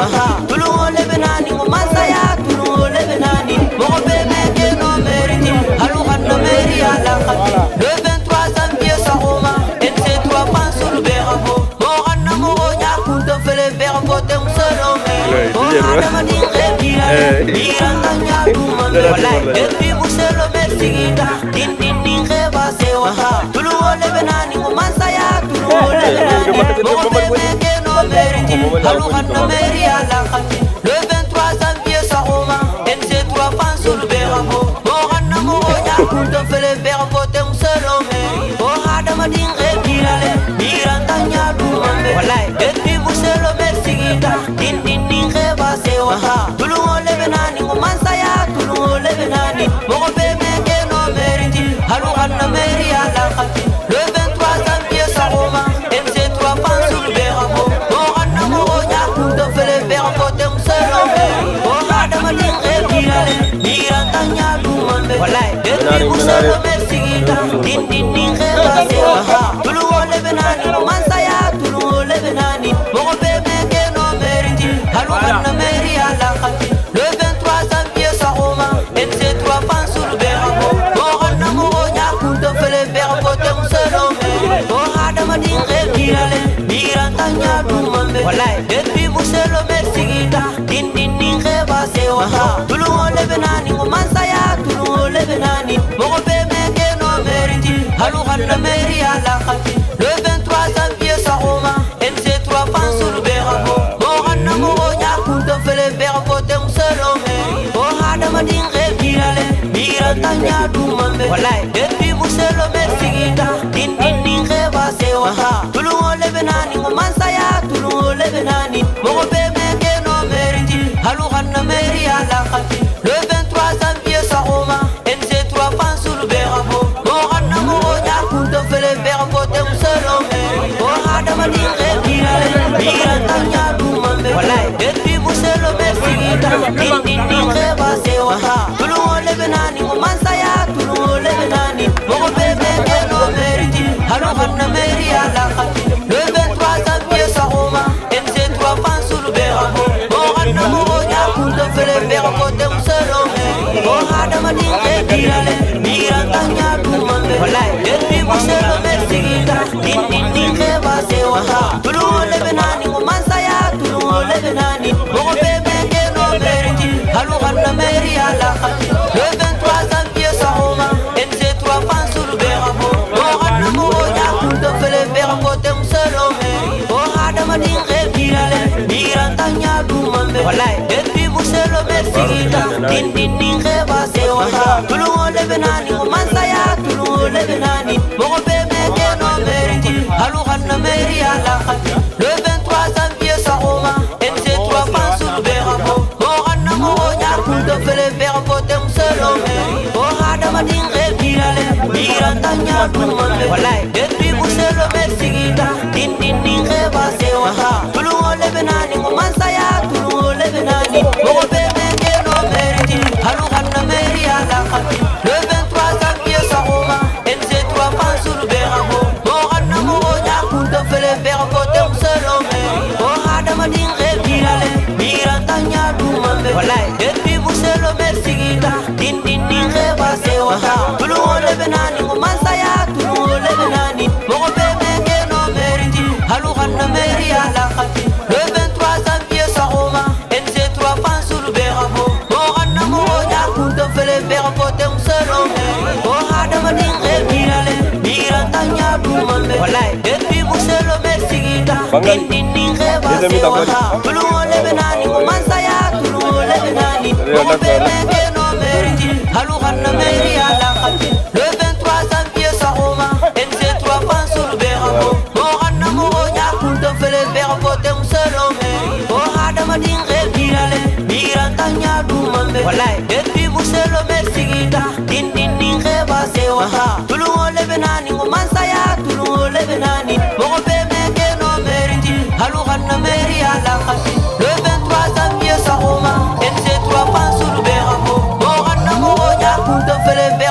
Tulungo lebenani ngumasaya tulungo lebenani Mogo bebe ke no meriti Halukan no meri ala khati Le 23 janvier sa Roma NC3 pense le beravo Mogan na mogo nya kunto fele beravo te musolo me Mogan na dinge bira Mirandanya dumame Walai Depi muselo mersi gita Din din dinge base waha Tulungo lebenani ngumasaya tulungo lebenani Mogo bebe ke no meriti Halukan no meri ala khati Le 23 janvier sa Roma NC3 pense le beravo Mogan na mogo nya kunto fele beravo te musolo me Mogan na dinge bira Mirandanya dumame Walai Depi muselo mersi gita Din din dinge base waha Tulungo lebenani ngumasaya tulungo lebenani Mogo bebe ke no meriti Halukan no meri ala khati Le 23 janvier sa Roma NC3 pense le beravo Mogan na mogo nya kunto fele beravo te musolo me Mogan na dinge bira Mirandanya dumame Walai Depi muselo mersi gita Din din dinge base waha Tulungo lebenani ngumasaya tulungo lebenani Mogo bebe ke no meriti Halukan no meri ala khati Le 23 janvier sa Roma NC3 pense le beravo Mogan na mogo nya kunto fele beravo te musolo me Mogan na dinge bira Mirandanya dumame Walai Depi muselo mersi gita Din din dinge base waha Tulungo lebenani ngumasaya tulungo lebenani Mogo bebe ke no meriti Halukan no meri ala khati Le 23 janvier sa Roma NC3 pense le beravo Mogan na mogo nya kunto fele beravo te musolo me Mogan na dinge bira Mirandanya dumame Walai Depi muselo mersi gita Din din dinge base waha Tulungo lebenani ngumasaya tulungo lebenani Mogo bebe ke no meriti Halukan no meri ala khati Le 23 janvier sa Roma NC3 pense le beravo Mogan na mogo nya kunto fele beravo te musolo me Mogan na dinge bira Mirandanya dumame Walai Depi muselo mersi gita Din din dinge base waha Tulungo lebenani ngumasaya tulungo lebenani Mogo bebe ke no meriti Halukan no meri ala khati Le 23 janvier sa Roma NC3 pense le beravo Mogan na mogo nya kunto fele beravo te musolo me Mogan na dinge bira Mirandanya dumame Walai Depi muselo mersi gita Din din dinge base waha Tulungo lebenani ngumasaya tulungo lebenani Mogo bebe ke no meriti Halukan no meri ala khati Le 23 janvier sa Roma NC3 pense le beravo Mogan na mogo nya kunto fele beravo te musolo me Mogan na dinge bira Mirandanya dumame Walai Depi muselo mersi gita Din din dinge base waha Tulungo lebenani ngumasaya tulungo lebenani Mogo bebe ke no meriti Halukan no meri ala khati Le 23 janvier sa Roma NC3 pense le beravo Mogan na mogo nya kunto fele beravo te musolo me Mogan na dinge bira Mirandanya dumame Walai Depi muselo mersi gita Din din dinge base waha Tulungo lebenani ngumasaya tulungo lebenani Mogo bebe ke no meriti Halukan no meri ala khati Le 23 janvier sa Roma NC3 pense le beravo Mogan na mogo nya kunto fele beravo te musolo me Mogan na dinge bira Mirandanya dumame Walai Depi muselo mersi gita Din din dinge base waha Tulungo lebenani ngumasaya tulungo lebenani Mogo bebe ke no meriti Halukan no meri ala khati Le 23 janvier sa Roma NC3 pense le beravo Mogan na mogo nya kunto fele beravo te musolo me Mogan na dinge bira Mirandanya dumame Walai Depi muselo mersi gita Din din dinge base waha Tulungo lebenani ngumasaya tulungo lebenani Mogo bebe ke no meriti Halukan no meri ala khati Le 23 janvier sa Roma NC3 pense le beravo Mogan na mogo nya kunto fele beravo te musolo me Mogan na dinge bira Mirandanya dumame Walai Depi muselo mersi gita Din din dinge base waha Tulungo lebenani ngumasaya tulungo lebenani Mogo bebe ke no meriti Halukan no meri ala khati Le 23 janvier sa Roma NC3 pense le beravo Mogan na mogo nya kunto fele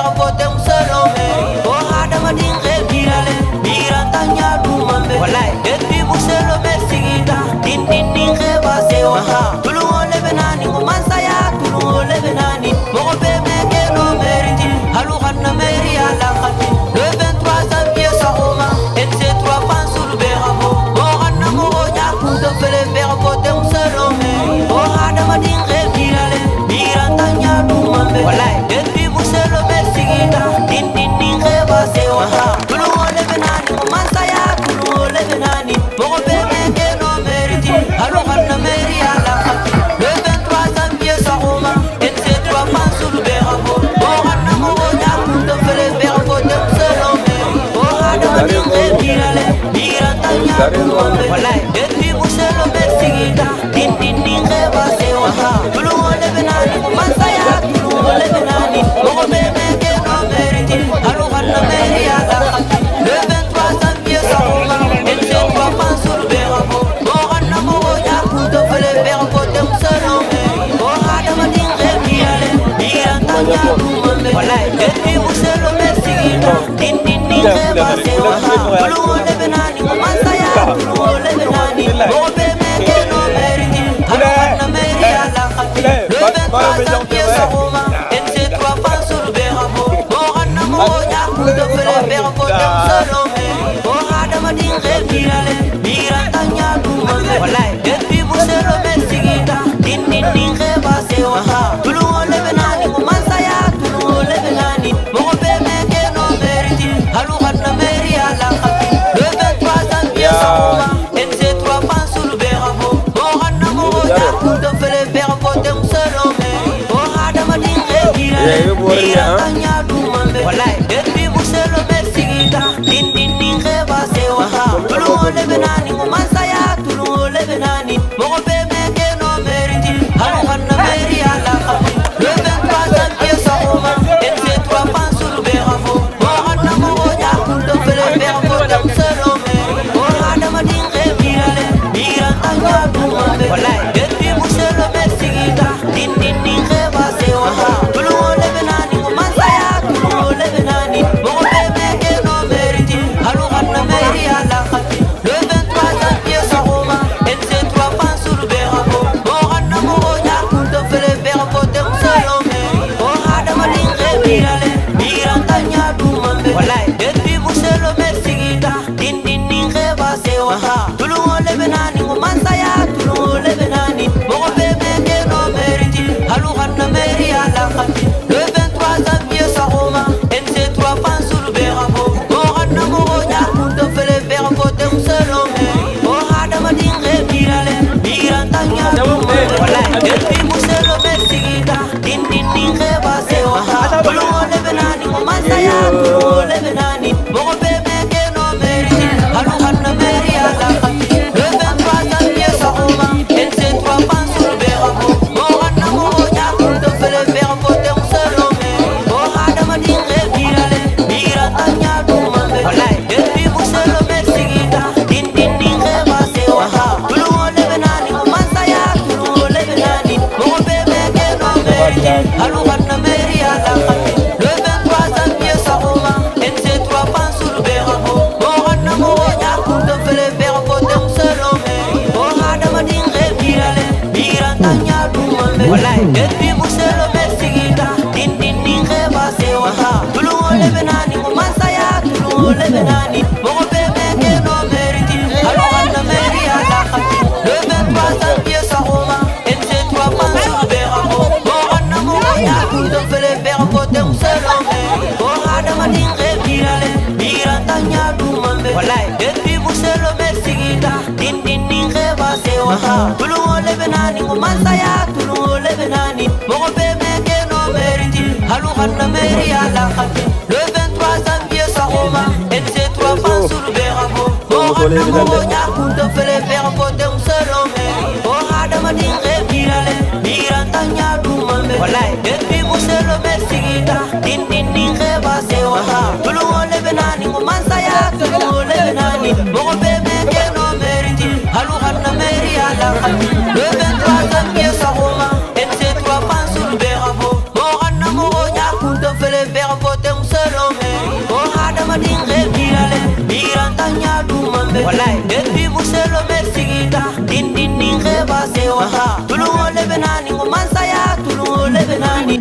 Walai, depuis Bouchelo Bersigita, Dindini Reba Sewaha, Tulu Lebenani, Masaya, Tulu Lebenani, Mobe Meke no Meriti, Aluhan no Meriada, le 23 janvier Saroma, et c'est toi Pansur Berabo, Moran no Moya, Kuto Fele Berabo, Dem Salome, Ohadamadin Rebiale, Irantanya Dumame, Walai, depuis Bouchelo Bersigita, Dindini Reba Sewaha, Tulu Lebenani, Masaya, Tulu Lebenani, Mobe Meke no Meriti, Aluhan no Meriada, le 23 janvier Saroma, et c'est toi Pansur Berabo, Moran no Moya, Kuto Fele Berabo, Dem Salome, Ohadamadin Rebiale, Irantanya Dumame, Walai, depuis Bouchelo Bersigita, Dindini Reba Sewaha, Tulu Lebenani, Masaya, Tulu Lebenani, Mobe Meke no Meriti, Aluhan no Meriada, le 23 janvier Saroma, et c'est toi Pansur Berabo, Moran no Moya, Kuto Fele Berabo, Dem Salome, Ohadamadin Rebiale, Irantanya Dumame, Walai, depuis Bouchelo Bersigita, Dindini Reba Sewaha, Tulu Lebenani, Masaya, Tulu Lebenani, Mobe Meke no Meriti, Aluhan no Meriada, le 23 janvier Saroma, et c'est toi Pansur Berabo, Moran no Moya, Kuto Fele Berabo, Dem Salome, Ohadamadin Rebiale, Irantanya Dumame, Walai, depuis Bouchelo Bersigita, Dindini Reba Sewaha, Tulu Lebenani, Masaya, Tulu Lebenani, Mobe Meke no Meriti, Aluhan no Meriada, le 23 janvier Saroma, et c'est toi Pansur Berabo, Moran no Moya, Kuto Fele Berabo, Dem Salome, Ohadamadin Rebiale, Irantanya Dumame, Walai, depuis Bouchelo Bersigita, Dindini Reba Sewaha, Tulu Lebenani, Masaya, Tulu Lebenani, Mobe Meke no Meriti, Aluhan no Meriada, le 23 janvier Saroma, et c'est toi Pansur Berabo, Moran no Moya, Kuto Fele Berabo, Dem Salome, Ohadamadin Rebiale, Irantanya Dumame, Walai, depuis Bouchelo Bersigita, Dindini Reba Sewaha, Tulu Lebenani, Masaya, Tulu Lebenani, Mobe Meke no Meriti, Aluhan no Meriada, le 23 janvier Saroma, et c'est toi Pansur Berabo, Moran no Moya, Kuto Fele Berabo, Dem Salome, Ohadamadin Rebiale, Irantanya Dumame, Walai, depuis Bouchelo Bersigita, Dindini Reba Sewaha, Tulu Lebenani, Masaya, Tulu Lebenani, Mobe Meke no Meriti, Aluhan no Meriada, le 23 janvier Saroma, et c'est toi Pansur Berabo, Moran no Moya, Kuto Fele Berabo, Dem Salome, Ohadamadin Rebiale, Irantanya Dumame, Walai, depuis Bouchelo Bersigita, Dindini Reba Sewaha, Tulu Lebenani, Masaya, Tulu Lebenani, Mobe Meke no Meriti, Aluhan no Meriada, le 23 janvier Saroma, et c'est toi Pansur Berabo, Moran no Moya, Kuto Fele Berabo, Dem Salome, Ohadamadin Rebiale, Irantanya Dumame, Walai, depuis Bouchelo Bersigita, Dindini Reba Sewaha, Tulu Lebenani, Masaya, Tulu Lebenani, Mobe Meke no Meriti, Aluhan no Meriada, le 23 janvier Saroma, et c'est toi Pansur Berabo, Moran no Moya, Kuto Fele Berabo, Dem Salome, Ohadamadin Rebiale, Irantanya Dumame, Walai, depuis Bouchelo Bersigita, Dindini Reba Sewaha, Tulu Lebenani, Masaya, Tulu Lebenani, Mobe Meke no Meriti, Aluhan no Meriada, le 23 janvier Saroma, et c'est toi Pansur Berabo, Moran no Moya, Kuto Fele Berabo, Dem Salome, Ohadamadin Rebiale, Irantanya Dumame, Walai, depuis Bouchelo Bersigita, Dindini Reba Sewaha, Tulu Lebenani, Masaya, Tulu Lebenani.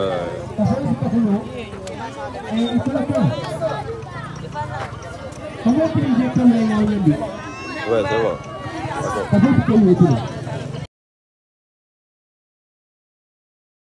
Kamu Ouais, c'est bon.